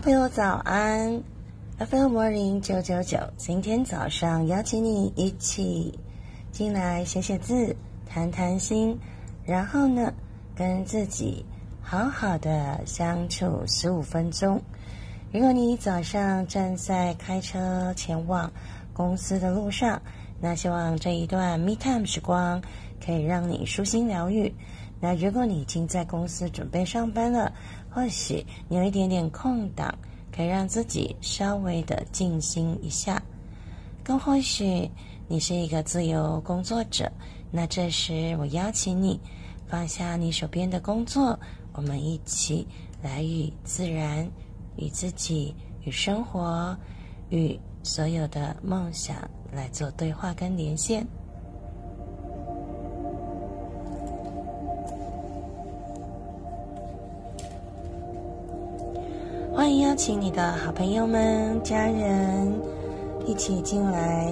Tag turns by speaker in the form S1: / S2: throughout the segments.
S1: 朋友早安 ，FM Morning 999，今天早上邀请你一起进来写写字、谈谈心，然后呢，跟自己好好的相处15分钟。如果你早上正在开车前往公司的路上，那希望这一段 Me Time 时光可以让你舒心疗愈。那如果你已经在公司准备上班了，或许你有一点点空档，可以让自己稍微的静心一下。更或许你是一个自由工作者，那这时我邀请你放下你手边的工作，我们一起来与自然、与自己、与生活、与所有的梦想来做对话跟连线。欢迎邀请你的好朋友们、家人一起进来。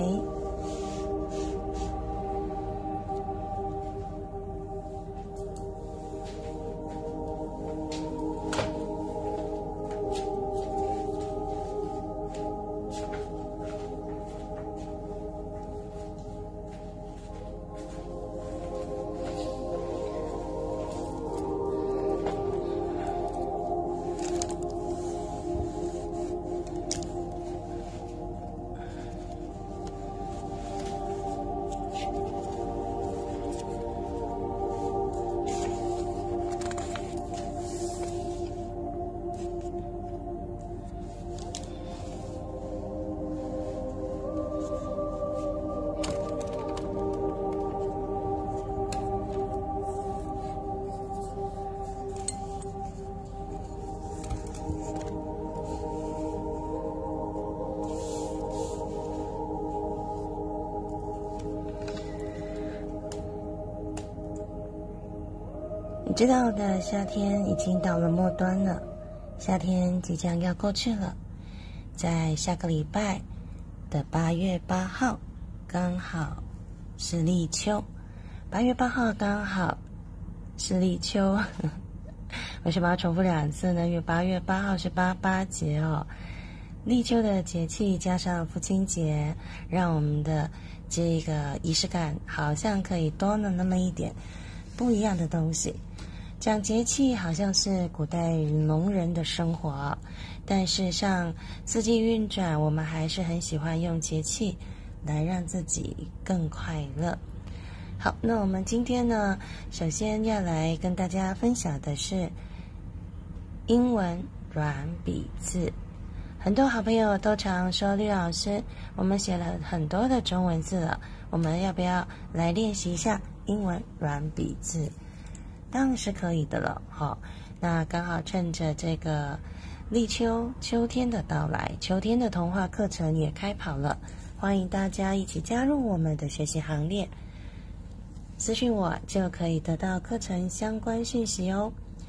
S1: 你知道的，夏天已经到了末端了，夏天即将要过去了。在下个礼拜的8月8号，刚好是立秋。8月8号刚好是立秋，为什么要重复2次呢？因为8月8号是88节哦。立秋的节气加上父亲节，让我们的这个仪式感好像可以多了那么一点不一样的东西。讲节气好像是古代农人的生活，但事实上四季运转，我们还是很喜欢用节气来让自己更快乐。好，那我们今天呢，首先要来跟大家分享的是英文软笔字。很多好朋友都常说，绿老师，我们写了很多的中文字了，我们要不要来练习一下英文软笔字？当然是可以的了，那刚好趁着这个立秋，秋天的到来，秋天的童话课程也开跑了，欢迎大家一起加入我们的学习行列。私讯我就可以得到课程相关讯息哦。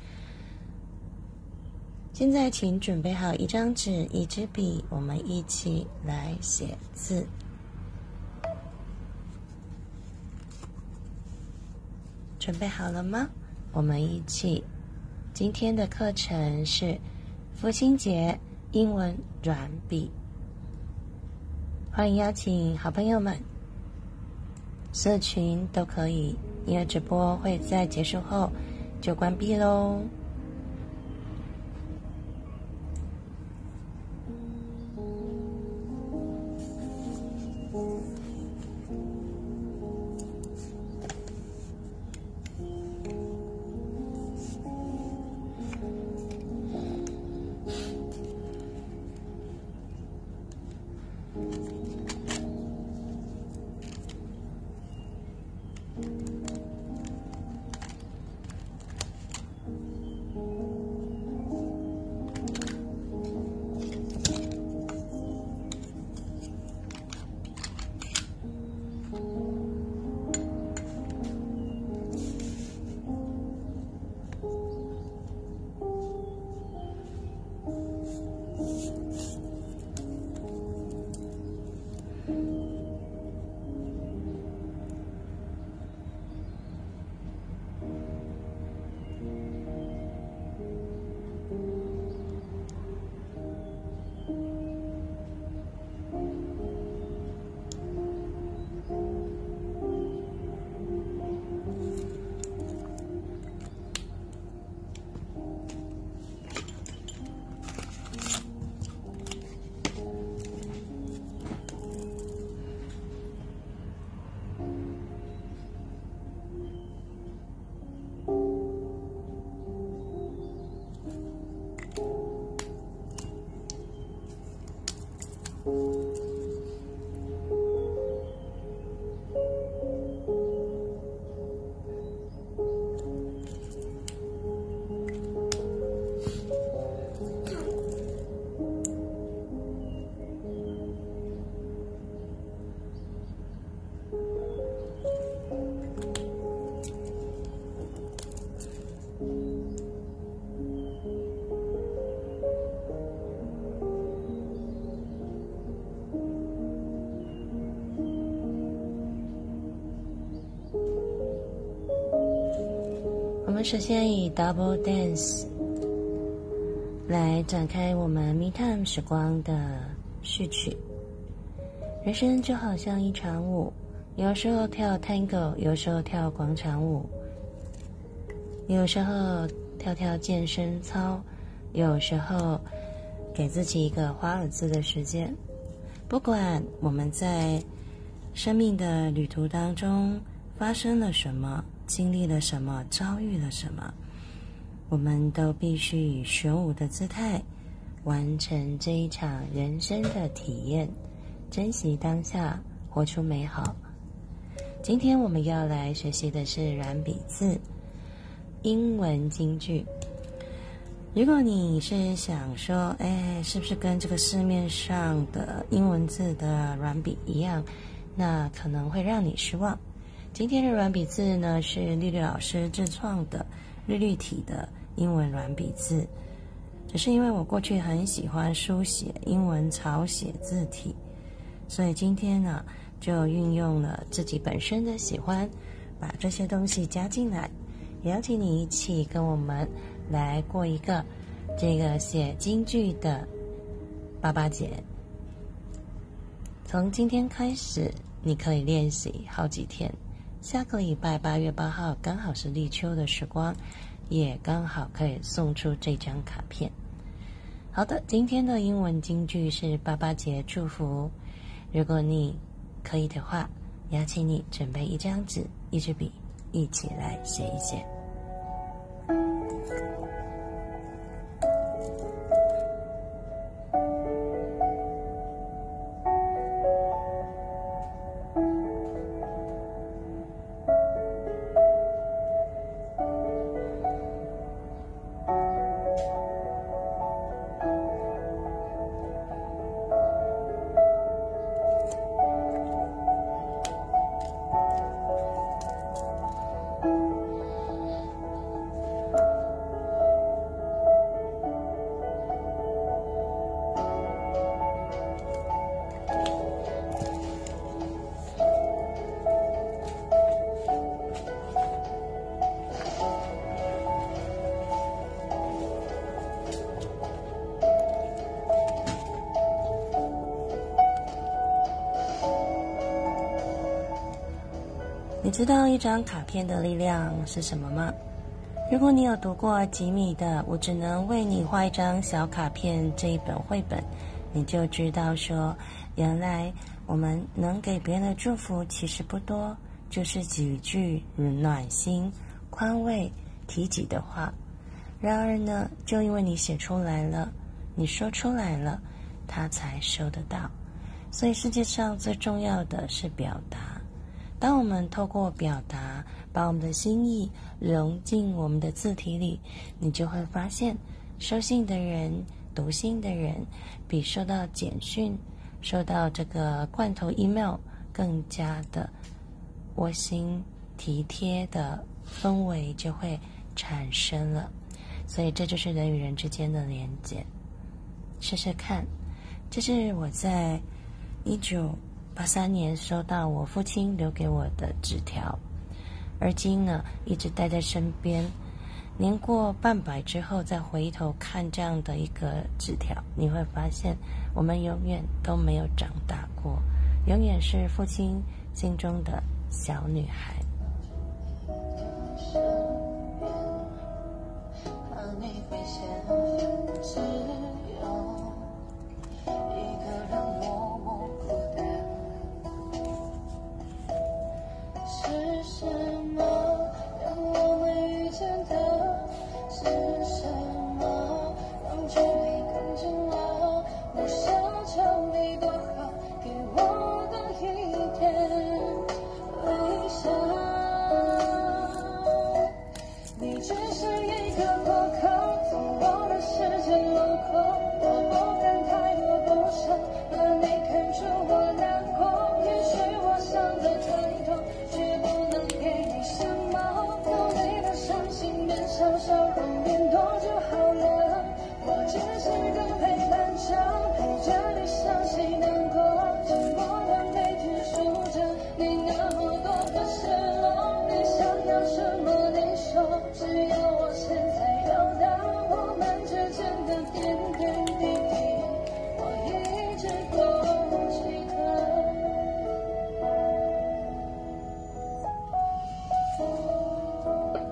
S1: 现在请准备好一张纸、一支笔，我们一起来写字。准备好了吗？我们一起，今天的课程是父亲节英文软笔。欢迎邀请好朋友们，社群都可以，因为直播会在结束后就关闭咯。 我们首先以 Double Dance 来展开我们 Me Time 时光的序曲。人生就好像一场舞，有时候跳 Tango， 有时候跳广场舞，有时候跳跳健身操，有时候给自己一个华尔兹的时间。不管我们在生命的旅途当中发生了什么，经历了什么，遭遇了什么，我们都必须以雄武的姿态完成这一场人生的体验，珍惜当下，活出美好。今天我们要来学习的是软笔字英文金句。如果你是想说，是不是跟这个市面上的英文字的软笔一样，那可能会让你失望。今天的软笔字呢，是丽丽老师自创的绿绿体的英文软笔字。只是因为我过去很喜欢书写英文草写字体，所以今天呢，就运用了自己本身的喜欢，把这些东西加进来，邀请你一起跟我们来过一个这个写金句的爸爸节。从今天开始，你可以练习好几天。下个礼拜8月8号刚好是立秋的时光，也刚好可以送出这张卡片。好的，今天的英文金句是爸爸节祝福。如果你可以的话，邀请你准备一张纸、一支笔，一起来写一写。你知道一张卡片的力量是什么吗？如果你有读过吉米的《我只能为你画一张小卡片》这一本绘本，你就知道说，原来我们能给别人的祝福其实不多，就是几句暖心、宽慰、提己的话。然而呢，就因为你写出来了，你说出来了，他才收得到。所以世界上最重要的是表达。当我们透过表达，把我们的心意融进我们的字体里，你就会发现，收信的人、读信的人，比收到简讯、收到这个罐头 email 更加的窝心体贴的氛围就会产生了。所以这就是人与人之间的连结。试试看，这是我在1983年收到我父亲留给我的纸条，而今呢一直带在身边。年过半百之后再回头看这样的一个纸条，你会发现我们永远都没有长大过，永远是父亲心中的小女孩。
S2: 距离更近了，不想将你多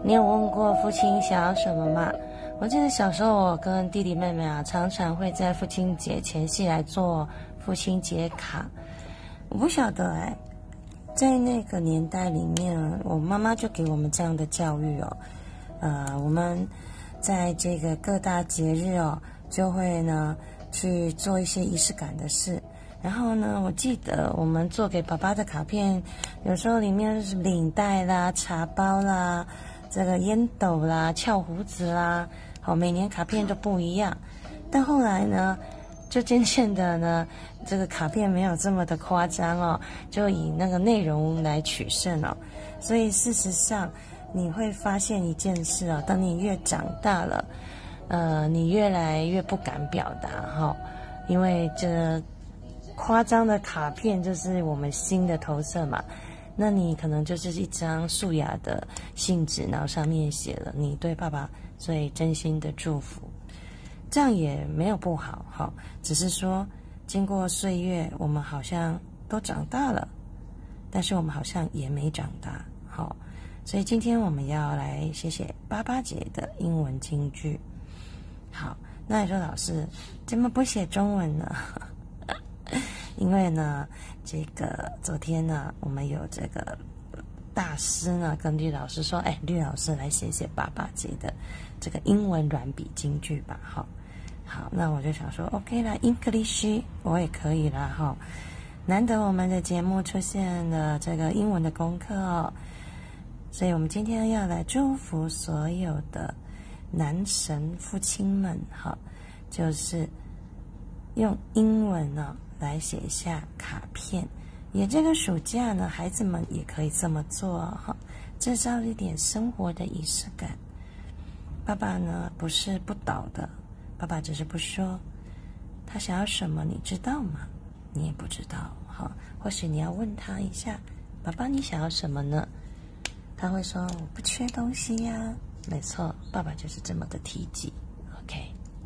S1: 你有问过父亲想要什么吗？我记得小时候我跟弟弟妹妹啊，常常会在父亲节前夕来做父亲节卡。我不晓得在那个年代里面，我妈妈就给我们这样的教育哦。我们在这个各大节日哦，就会呢去做一些仪式感的事。然后呢，我记得我们做给爸爸的卡片，有时候里面是领带啦、茶包啦、这个烟斗啦、翘胡子啦，好，每年卡片都不一样。但后来呢，就渐渐的呢，这个卡片没有这么的夸张哦，就以那个内容来取胜哦。所以事实上，你会发现一件事哦，当你越长大了，你越来越不敢表达哈，因为这夸张的卡片就是我们心的投射嘛。那你可能就是一张素雅的信纸，然后上面写了你对爸爸最真心的祝福，这样也没有不好哈，只是说经过岁月，我们好像都长大了，但是我们好像也没长大，好，所以今天我们要来写爸爸节的英文金句。好，那你说老师怎么不写中文呢？因为呢，这个昨天呢，我们有这个大师呢跟吕老师说，吕老师来写爸爸节的这个英文软笔金句吧，好，那我就想说 ，OK 啦 ，English 我也可以啦，哈，难得我们的节目出现了这个英文的功课哦，所以我们今天要来祝福所有的男神父亲们，哈，就是用英文呢来写下卡片，也这个暑假呢，孩子们也可以这么做哈，制造一点生活的仪式感。爸爸呢不是不懂的，爸爸只是不说，他想要什么你知道吗？你也不知道哈，或许你要问他一下，爸爸你想要什么呢？他会说我不缺东西呀，没错，爸爸就是这么的体己。 OK，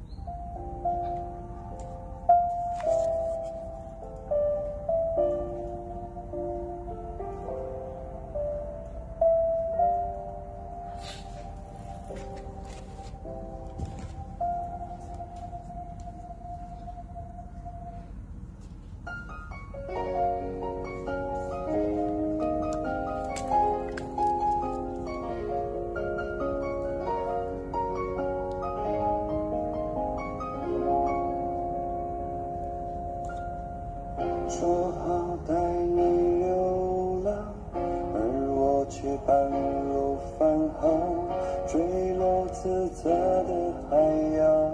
S2: 说好带你流浪，而我却半路返航，坠落自责的海洋。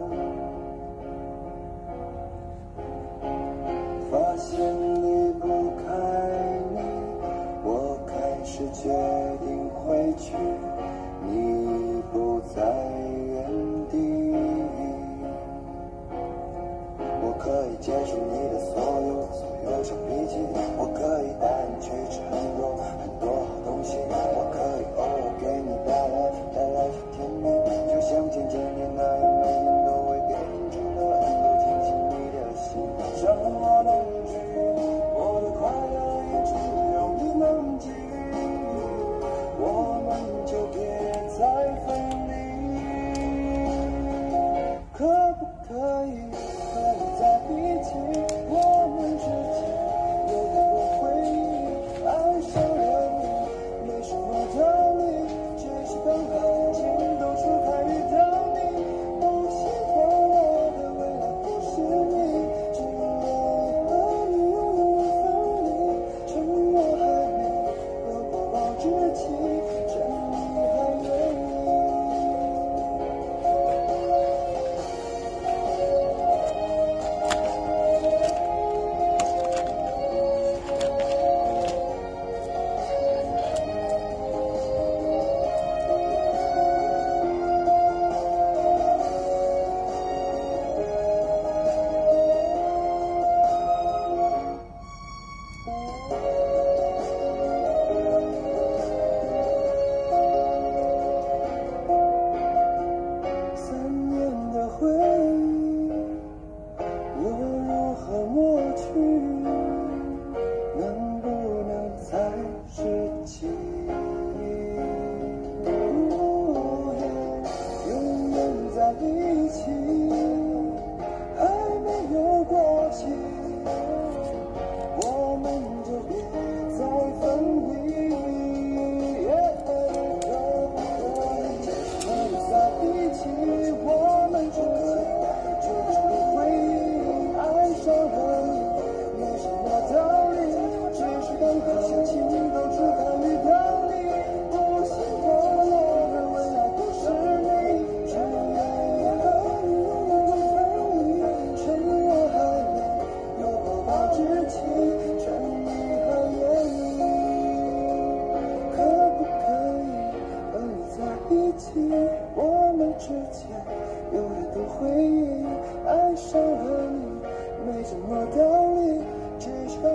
S2: 发现离不开你，我开始决定回去，你不在原地。我可以接受你的所有小脾气，我可以带你去吃很多好东西，我可以偶尔给你带来些甜蜜，就像渐渐恋爱，每天都会变成了很多惊喜，你的心让我能治愈你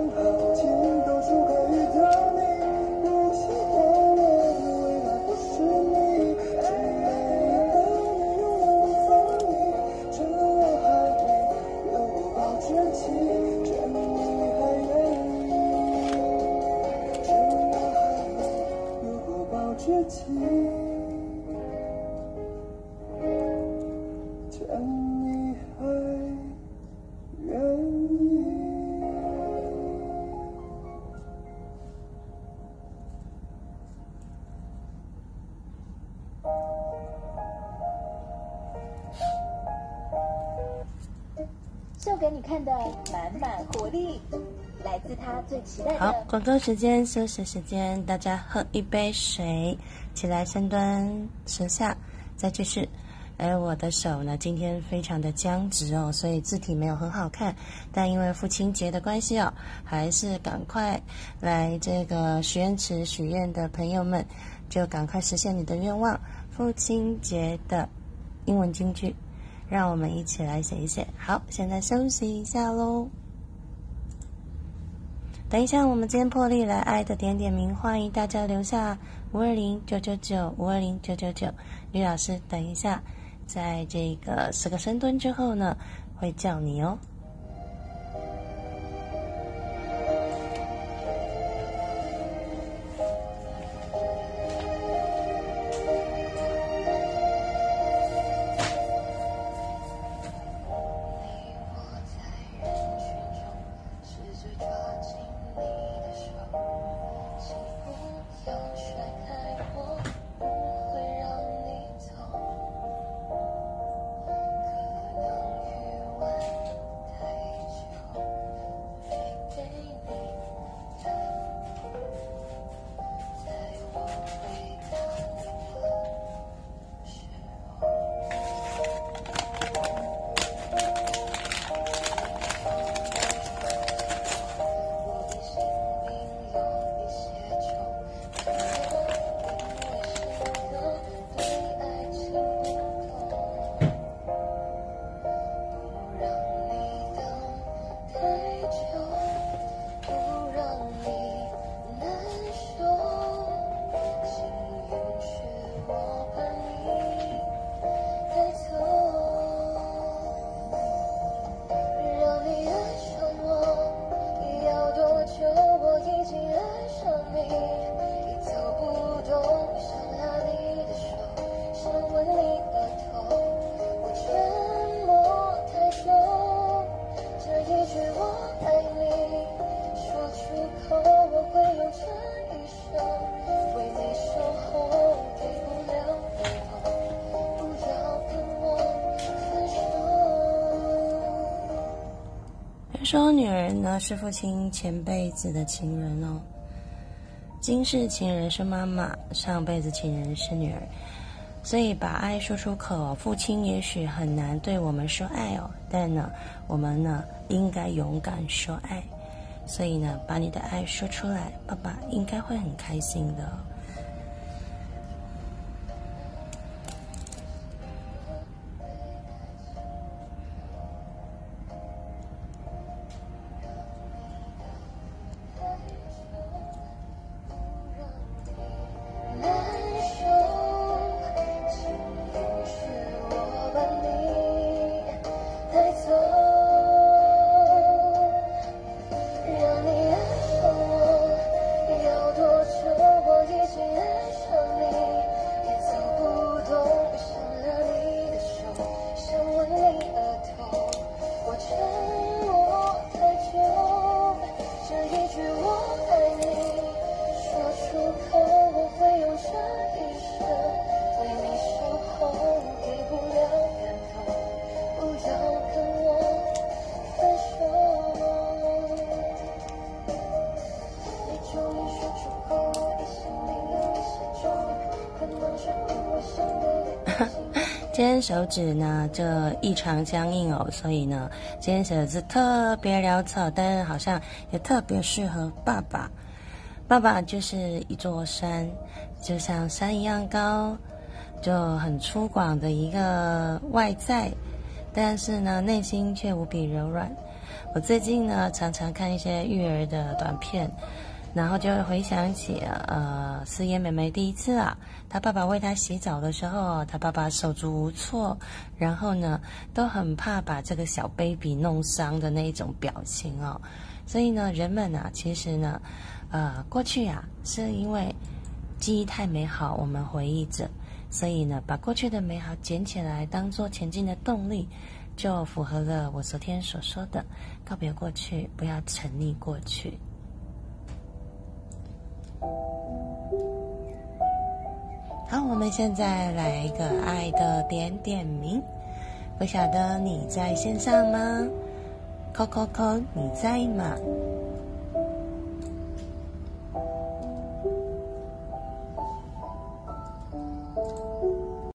S2: 好近，到处可以到你。不喜欢我的未来不是你，只愿意和你永远放你。趁我还没有过保质期，趁你还愿意，趁我还没有过保质期。你还愿意？
S3: 秀给你看的满满活力，来自他最期待的。
S1: 好，广告时间，休息时间，大家喝一杯水，起来深蹲10下，再继续。而我的手呢，今天非常的僵直哦，所以字体没有很好看。但因为父亲节的关系哦，还是赶快来这个许愿池许愿的朋友们，就赶快实现你的愿望。父亲节的英文金句，让我们一起来写一写。好，现在休息一下咯。等一下，我们今天破例来爱的点点名，欢迎大家留下520999520999。吕老师，等一下。在这个10个深蹲之后呢，会叫你哦。说女人呢是父亲前辈子的情人哦，今世情人是妈妈，上辈子情人是女儿，所以把爱说出口哦，父亲也许很难对我们说爱哦，但呢，我们呢应该勇敢说爱，所以呢，把你的爱说出来，爸爸应该会很开心的哦。今天手指呢这异常僵硬哦，所以呢今天写的字特别潦草，但是好像也特别适合爸爸。爸爸就是一座山，就像山一样高，就很粗犷的一个外在，但是呢内心却无比柔软。 我最近呢常常看一些育儿的短片，然后就会回想起思妍妹妹第一次她爸爸为她洗澡的时候，她爸爸手足无措，然后呢都很怕把这个小 baby 弄伤的那一种表情所以呢人们其实呢过去是因为记忆太美好，我们回忆着，所以呢把过去的美好捡起来当作前进的动力，就符合了我昨天所说的告别过去，不要沉溺过去。好，我们现在来一个爱的点点名，不晓得你在线上吗？扣扣扣，你在吗？